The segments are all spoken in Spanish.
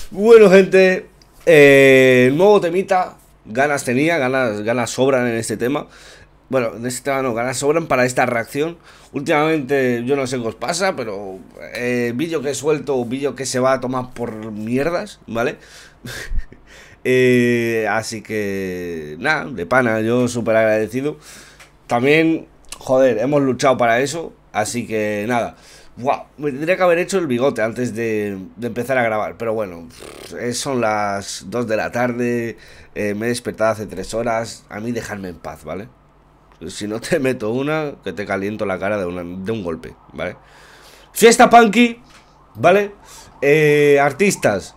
Bueno, gente, nuevo temita. Ganas tenía, ganas sobran en este tema. Bueno, en este tema no, ganas sobran para esta reacción. Últimamente yo no sé qué os pasa, pero vídeo que he suelto, vídeo que se va a tomar por mierdas, ¿vale? Así que nada, de pana, yo súper agradecido. También, joder, hemos luchado para eso. Así que nada. Wow, me tendría que haber hecho el bigote antes de empezar a grabar. Pero bueno, son las 2 de la tarde. Me he despertado hace 3 horas. A mí dejarme en paz, ¿vale? Si no te meto una, que te caliento la cara de un golpe, ¿vale? Fiesta Punky, ¿vale? Artistas.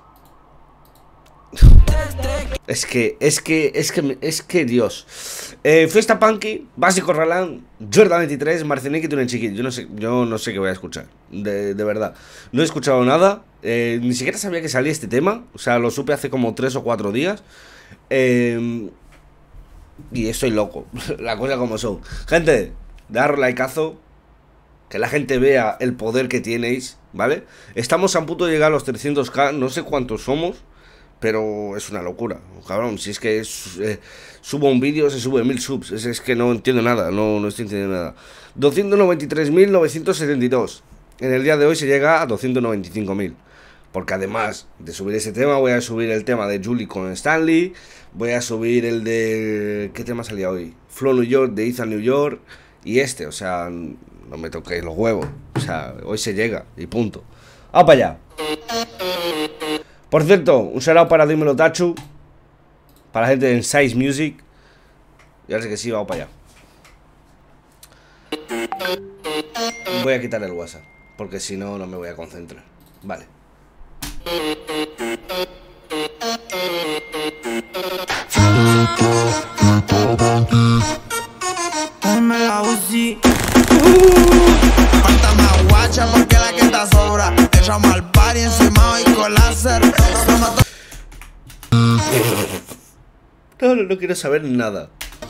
Es que Dios. Fiesta Punky, Básico Roland, Jordan 23, Marcianeque y Tunen Chiquit. Yo no sé qué voy a escuchar. De verdad. No he escuchado nada. Ni siquiera sabía que salía este tema. O sea, lo supe hace como 3 o 4 días. Y estoy loco. La cosa como son. Gente, dar likeazo. Que la gente vea el poder que tenéis, ¿vale? Estamos a punto de llegar a los 300k. No sé cuántos somos, pero es una locura, cabrón. Si es que subo un vídeo, se sube 1000 subs. Es que no entiendo nada, no estoy entendiendo nada. 293.972. En el día de hoy se llega a 295.000. Porque además de subir ese tema, voy a subir el tema de Julie con Stanley. Voy a subir el de... ¿Qué tema salía hoy? Flow New York, de Ethan New York. Y este, o sea, no me toquéis los huevos. O sea, hoy se llega y punto. ¡Vamos para allá! Por cierto, un saludo para Dímelo Tachu. Para la gente de Size Music. Ya sé que sí, vamos para allá. Voy a quitar el WhatsApp, porque si no, no me voy a concentrar. Vale. Falta más guacha porque la que está sobra. Echamos al party encima y con láser. No quiero saber nada.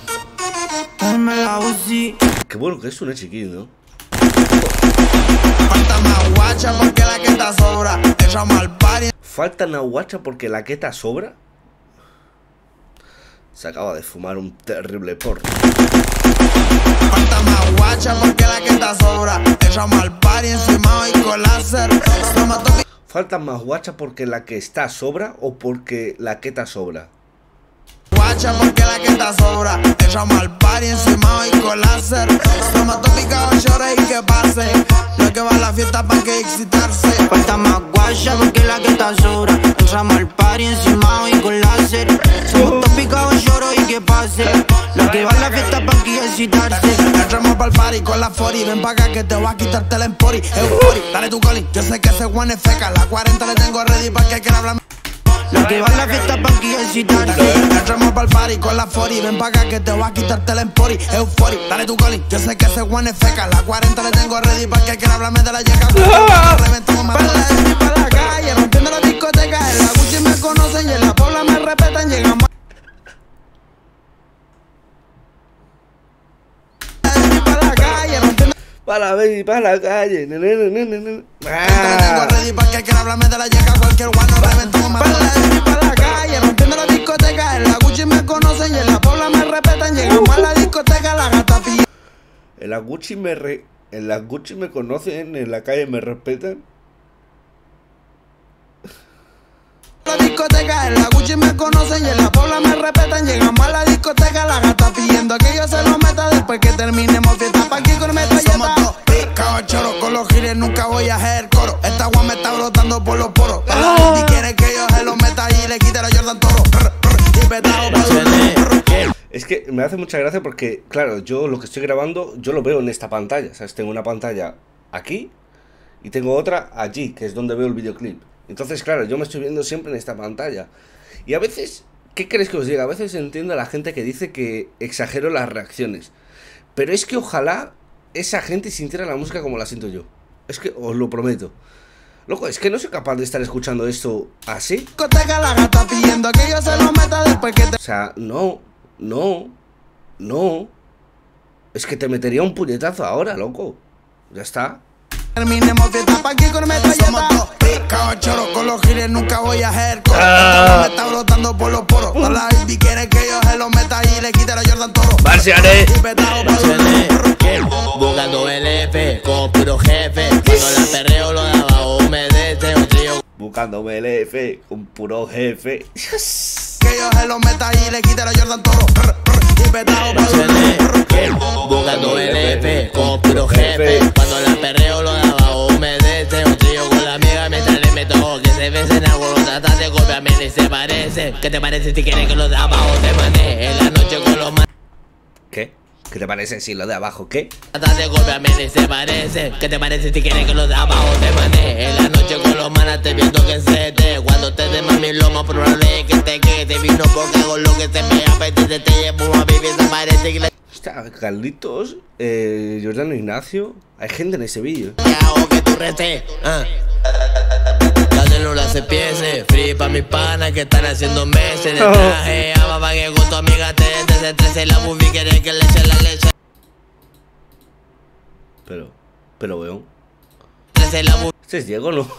Qué bueno que es una chiquilla, ¿no? Falta más guacha porque la que está sobra. Echamos al party. Falta una guacha porque la que está sobra. Se acaba de fumar un terrible porro. Falta más guacha porque la que está sobra. Echamos al party encima y con láser. Falta más guacha porque la que está sobra o porque la que está sobra. Guacha porque la que está sobra. Echamos al party encima y con láser. Toma tópica, llores y que pase. Lo que va a la fiesta para que excitarse. Falta más guacha porque la que está sobra. Echamos al party encima y con láser. Somos tópicos, lloro y que pase. Lo que va a la fiesta para que excitarse. Entramos pa'l party con la 40. Ven pa' acá que te voy a quitarte el empori. Eupori, dale tu coli. Yo sé que ese one es feca. La 40 le tengo ready pa' que quiera hablar. Lo que va a la fiesta para que excitarse. Entramos pa'l party con la 40. Ven pa' acá que te voy a quitarte el empori. Eupori, dale tu coli. Yo sé que ese one es feca. La 40 le tengo ready pa' que quiera hablarme de la yeca. Reventamos más para la calle, rompiendo la discoteca. En la Gucci me conocen y en la Pobla me respetan. Llegamos Para la baby, para la calle. tengo ready pa' que quiera hablarme de la yeca. Cualquier guano reventamos más para la calle, rompiendo la discoteca. En la Gucci me conocen y en la Pobla me respetan. Llegamos a la discoteca, la gata pilla. En la Gucci me conocen, en la calle me respetan. La discoteca, en la Gucci me conocen y en la Pobla me respetan. Llegamos a la discoteca, la gata pidiendo que yo se lo meta. Después que terminemos fiesta pa' aquí con metralleta. Somos dos picados choros, con los gires nunca voy a hacer coro. Esta agua me está brotando por los poros. Y quiere que yo se lo meta y le quite la Jordan Toro. Y petado pa' Es que me hace mucha gracia porque, claro, yo lo que estoy grabando, yo lo veo en esta pantalla, ¿sabes? Tengo una pantalla aquí y tengo otra allí, que es donde veo el videoclip. Entonces, claro, yo me estoy viendo siempre en esta pantalla. Y a veces, ¿qué queréis que os diga? A veces entiendo a la gente que dice que exagero las reacciones. Pero es que ojalá esa gente sintiera la música como la siento yo. Es que os lo prometo. Loco, es que no soy capaz de estar escuchando esto así. discoteca, la gata pidiendo que yo se lo meta. Después que O sea, no. Es que te metería un puñetazo ahora, loco. Ya está. Terminemos fiesta pa' aquí con metralleta. Somos dos picados choros, con los giles nunca voy a hacer coro. Me está brotando por los poros. Toda la baby quiere que yo se lo meta y le quite la Jordan Toro. Marciané. Buscando el F con puro jefe. Cuando la perreo lo de abajo humedece. Un trío. Buscándome el F con puro jefe. Que yo se lo meta y le quite la Jordan Toro. Buscando el F con puro jefe. Cuando la perreo lo de abajo humedece. Un trío con la amiga mientras le meto. Que se besen algo, lo tratan de copiarme ni se parece. ¿Qué te parece si quieres que los de abajo te mande? En la noche con los más. ¿Qué? ¿Qué te parece si lo de abajo qué? Tratan de copiarme ni se parece. ¿Qué te parece si quieres que los de abajo te mande? En la noche con los manas te viendo que se te. Cuando te de mami lo más probable es que te quede. Vino porque hago lo que se me apetece. Te llevo a vivir, se parece que le... Hostia, Carlitos, Jordano Ignacio. Hay gente en ese vídeo. ¿Qué hago que tú restes? La célula se piense. Free pa' mis panas que están haciendo meses. De traje a papá que con tu amiga te desestrese. La movie quiere que le eche la leche. Pero weón. La Este es Diego, ¿no?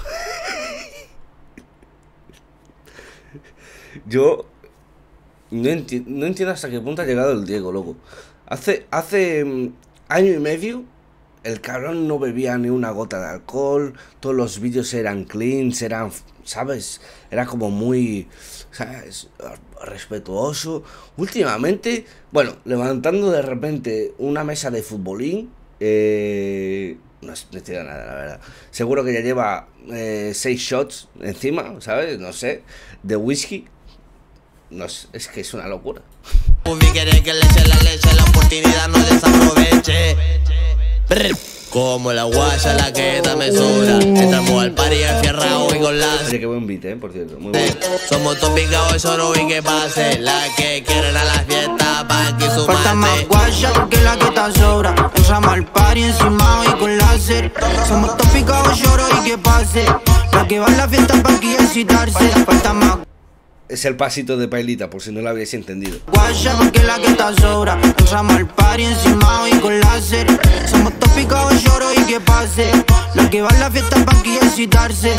Yo no entiendo hasta qué punto ha llegado el Diego, loco. Hace año y medio el cabrón no bebía ni una gota de alcohol. Todos los vídeos eran cleans, eran, ¿sabes? Era como muy, ¿sabes? Respetuoso. Últimamente, bueno, levantando de repente una mesa de futbolín. No entiendo nada, la verdad. Seguro que ya lleva 6 shots encima, ¿sabes? No sé, de whisky. No sé, es que es una locura. quiere que le eche la leche, la oportunidad no desaproveche. Como la guaya, la que me sobra. Entramos al party enfierrado y con las... Oye, qué buen beat, por cierto, muy bueno. Somos todos picados y solo y que pase. La que quieren a la fiesta pa' que sumarse. Falta más guaya porque la que está sobra. Entramos al party encima y con láser. Somos todos picados, lloro y que pase. La que va a la fiesta pa' que excitarse. Falta más Es el pasito de Pailita, por si no lo habéis entendido. guaya porque la que está sobra. Entramos al party encima y con láser. Somos todos picados, lloro y que pase. La que va a la fiesta pa' que excitarse.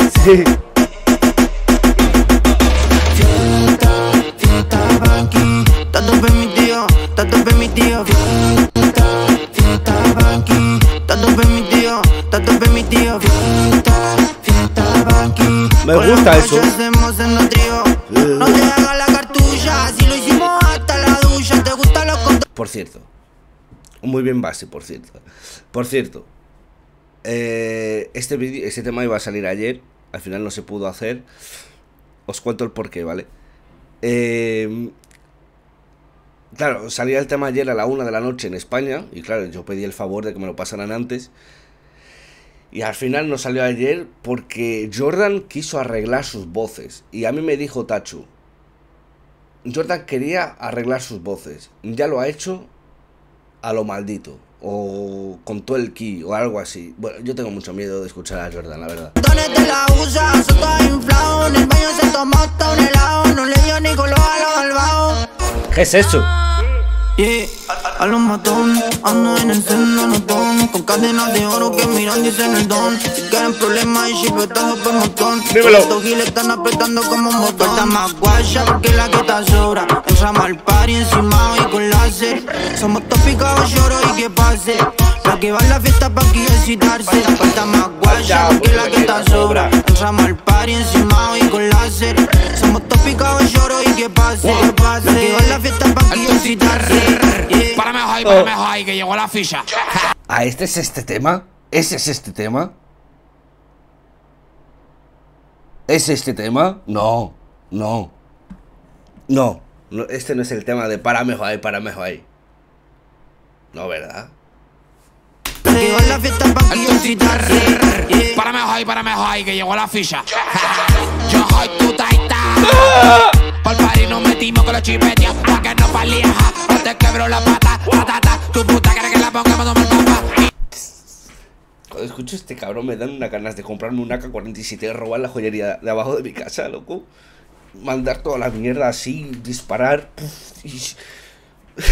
Fiesta pa' aquí. Está todo permitido, está todo permitido. Fiesta pa' aquí. Está todo permitido, está todo permitido. Fiesta pa' aquí. Me gusta eso. No te hagas la cartulla, si lo hicimos hasta la ducha. ¿Te gustan los controles? Por cierto, muy bien base, por cierto. Por cierto, este tema iba a salir ayer. Al final no se pudo hacer. Os cuento el porqué, ¿vale? Claro, salía el tema ayer a la 1 de la noche en España. Y claro, yo pedí el favor de que me lo pasaran antes. Y al final no salió ayer porque Jordan quiso arreglar sus voces. Y a mí me dijo Tachu, Jordan quería arreglar sus voces. Ya lo ha hecho a lo maldito. O con todo el ki o algo así. Bueno, yo tengo mucho miedo de escuchar a Jordan, la verdad. Dones de la usa, son todos inflados. En el baño se tomó hasta un helado. No le dio ni color a los malvados. ¿Qué es eso? Yeah, a los matones, ando en el seno, no tono. Con cadenas de oro que miran, dicen el don. Si quieren problemas y chipetazos por montón. Dímelo. Estos giles están apretando como un botón. Falta más guaya porque la que está sobra. Entramos al party encima y con láser. Somos todos picados, lloro y que pase. La que va a la fiesta pa' que excitarse. Falta más guaya porque la que está sobra. Entramos al party encima y con láser. Somos todos picados, lloro y que pase. La que va a la fiesta pa' que excitarse. Párame ahí, que llegó la ficha. ¿Ah, este es este tema? ¿Ese es este tema? ¿Es este tema? No, no. No, este no es el tema de párame ahí. No, ¿verdad? La que va a la fiesta pa' que excitarse. Párame ahí, que llegó la ficha. Yo soy tu taita. Por party nos metimos con los chipeteos. Pa' que no palieja, o te quebro la pata. Patata, tu puta quiere que la pongamos a tomar papa. Cuando escucho a este cabrón me dan unas ganas de comprarme un AK-47 y robar la joyería de abajo de mi casa, loco. Mandar toda la mierda así, disparar.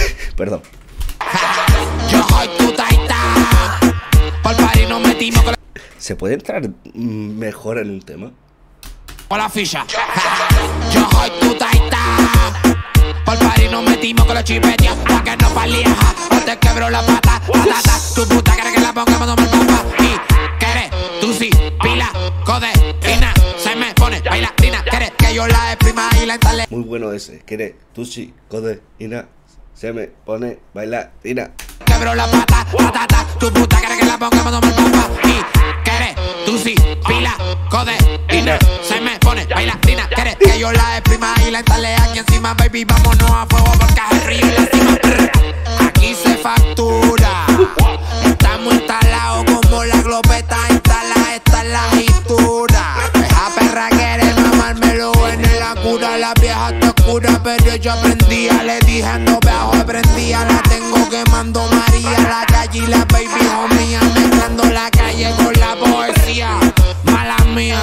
Perdón. Yo soy tu taita. Por party nos metimos con los... ¿Se puede entrar mejor en un tema? Con la ficha. Yo soy tu taita. Por party nos metimos con los chipeteos. Pa' que no palieja, o te quebro la pata. Patata, tu puta quiere que la pongamos a tomar papá. Y querés, tú sí, pila, codeína. Se me pone bailarina. Querés que yo la exprima y la instale. Muy bueno ese. Querés, tú sí, codeína. Se me pone bailarina. Quebro la pata, patata, tu puta quiere que la pongamos a tomar papá. Y querés, tú sí, pila, codeína. Se me pone bailarina. Querés que yo la exprima y la instale aquí encima, baby. Vámonos a fuego porque es el río y la cima. Aquí se factura. Estamos instalados como la glopeta instalada. Esta es la agitura. Esa perra quiere mamármelo en la cura. La vieja está oscura, pero yo aprendía. Le dije ando bajo, aprendía. La tengo quemando María. La calle y la baby homie. Mezclando la calle con la poesía. Mala mía.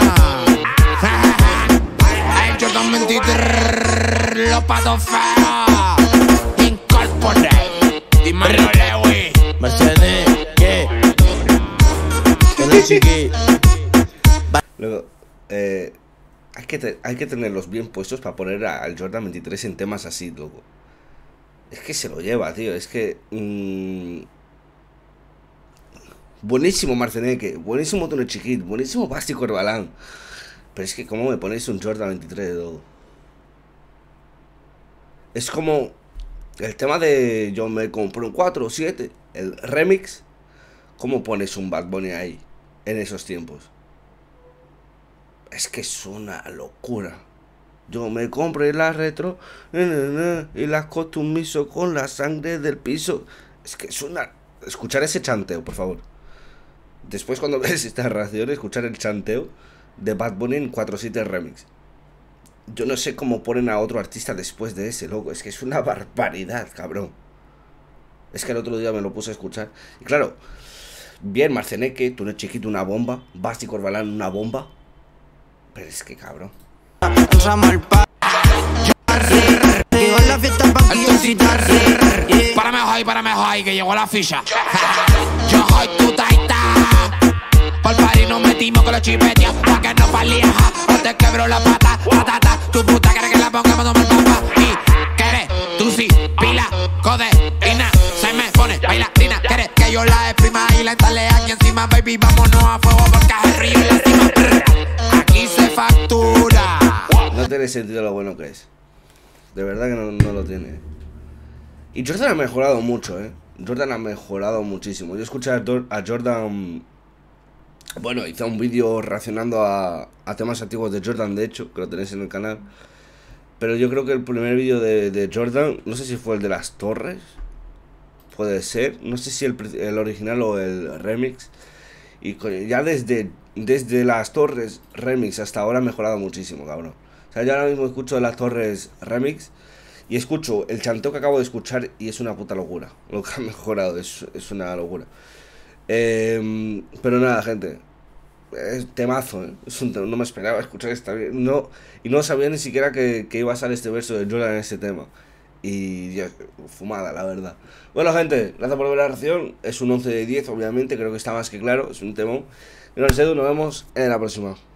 El Jordan 23. Los patos feos. Incorporate. Dímelo, Lewy. Mercedes, ¿qué? Con el chiqui. Luego, hay que tenerlos bien puestos para poner al Jordan 23 en temas así, loco. Es que se lo lleva, tío. Es que... buenísimo Marceneque, buenísimo Tone Chiquit, buenísimo Basti Corbalán. Pero es que ¿cómo me ponéis un Jordan 23, loco? Es como el tema de yo me compré un 4 o 7, el remix. ¿Cómo pones un Bad Bunny ahí en esos tiempos? Es que es una locura. Yo me compré la retro y las costumizo con la sangre del piso. Es que es una... Escuchar ese chanteo, por favor. Después cuando ves esta reacción, escuchar el chanteo de Bad Bunny en 4-7 remix. Yo no sé cómo ponen a otro artista después de ese, loco. Es que es una barbaridad, cabrón. Es que el otro día me lo puse a escuchar. Y claro, bien Marceneque, Tone Chiquito una bomba, Basti Corbalán una bomba. Pero es que cabrón. Párame hoy, que llegó la ficha. Yo soy tu taita. Por party nos metimos con los chipeteos. Pa' que no palieja, o te quebro la pata. Patata, tu puta quiere que la pongamos a tomar papá. Y querés, tú sí, pila, codeína. Se me pone bailarina. Querés que yo la exprima y la instale aquí encima, baby. Vámonos a fuego porque es el río y la cima. Aquí se factura. No tiene sentido lo bueno que es. De verdad que no lo tiene. Y Jordan ha mejorado mucho, Jordan ha mejorado muchísimo. Yo escuché a Jordan... Bueno, hice un vídeo reaccionando a temas antiguos de Jordan, de hecho, que lo tenéis en el canal. Pero yo creo que el primer vídeo de Jordan, no sé si fue el de las torres. Puede ser. No sé si el original o el remix. Y ya desde las torres remix hasta ahora ha mejorado muchísimo, cabrón. O sea, yo ahora mismo escucho de las torres remix y escucho el chanteo que acabo de escuchar y es una puta locura. Lo que ha mejorado es una locura. Pero nada, gente. Es temazo, no me esperaba escuchar esta. Y no sabía ni siquiera que iba a salir este verso de Jordan en este tema. Y Dios, fumada, la verdad. Bueno, gente, gracias por ver la reacción. Es un 11 de 10, obviamente, creo que está más que claro. Es un temón. Y no sé, nos vemos en la próxima.